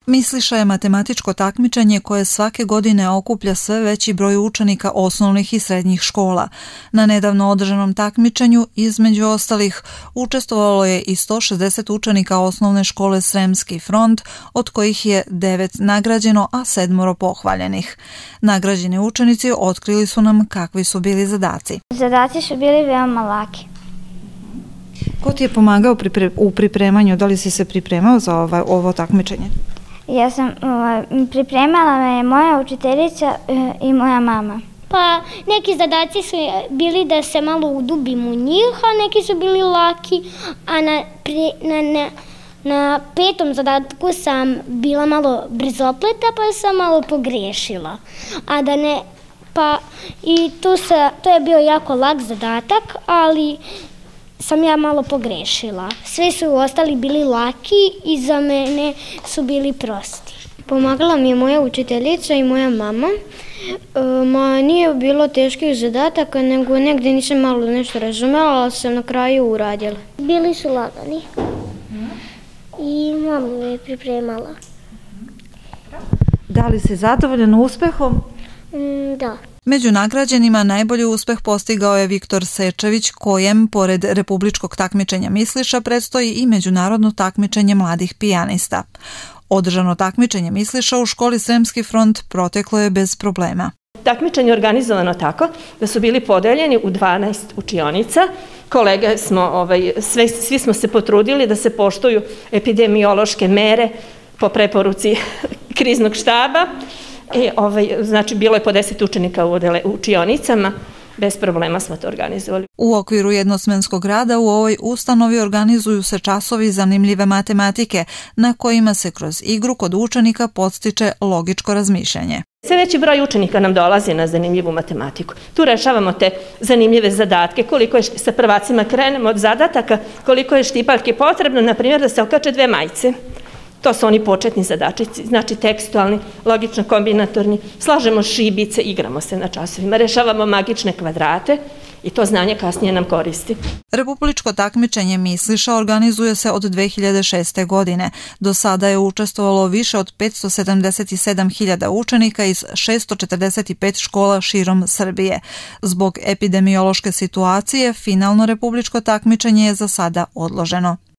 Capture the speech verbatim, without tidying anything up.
Misliša je matematičko takmičenje koje svake godine okuplja sve veći broj učenika osnovnih i srednjih škola. Na nedavno održanom takmičenju, između ostalih, učestvovalo je i sto šezdeset učenika osnovne škole Sremski front, od kojih je devet nagrađeno, a sedmoro pohvaljenih. Nagrađeni učenici otkrili su nam kakvi su bili zadaci. Zadaci su bili veoma laki. Ko ti je pomagao u pripremanju? Da li si se pripremao za ovo takmičenje? Ja sam, pripremala me je moja učiteljica i moja mama. Pa neki zadaci su bili da se malo udubim u njih, a neki su bili laki, a na, na, na, na petom zadatku sam bila malo brzopleta pa sam malo pogrešila. A da ne, pa i tu se, to je bio jako lak zadatak, ali sam ja malo pogrešila. Sve su ostali bili laki i za mene su bili prosti. Pomagala mi je moja učiteljica i moja mama. E, ma nije bilo teških zadataka, nego negdje nisam malo nešto razumela, ali sam na kraju uradila. Bili su lagani i mama me je pripremala. Da li si zadovoljan uspehom? Mm, da. Među nagrađenima najbolji uspeh postigao je Viktor Sečević, kojem, pored republičkog takmičenja Misliša, predstoji i međunarodno takmičenje mladih pijanista. Održano takmičenje Misliša u školi Sremski front proteklo je bez problema. Takmičenje je organizovano tako da su bili podeljeni u dvanaest učionica. Kolege smo, ovaj, sve, svi smo se potrudili da se poštuju epidemiološke mere po preporuci kriznog štaba. I, ovaj, znači, bilo je po deset učenika u učionicama, bez problema smo to organizovali. U okviru jednosmenskog rada u ovoj ustanovi organizuju se časovi zanimljive matematike, na kojima se kroz igru kod učenika podstiče logičko razmišljanje. Sve veći broj učenika nam dolazi na zanimljivu matematiku. Tu rešavamo te zanimljive zadatke, koliko je sa prvacima krenemo od zadataka, koliko je štipaljki potrebno, na primjer da se okače dve majice. To su oni početni zadačici, znači tekstualni, logično kombinatorni, slažemo šibice, igramo se na časovima, rešavamo magične kvadrate i to znanje kasnije nam koristi. Republičko takmičenje Misliša organizuje se od dve hiljade šeste. godine. Do sada je učestvovalo više od petsto sedamdeset sedam hiljada učenika iz šesto četrdeset pet škola širom Srbije. Zbog epidemiološke situacije, finalno republičko takmičenje je za sada odloženo.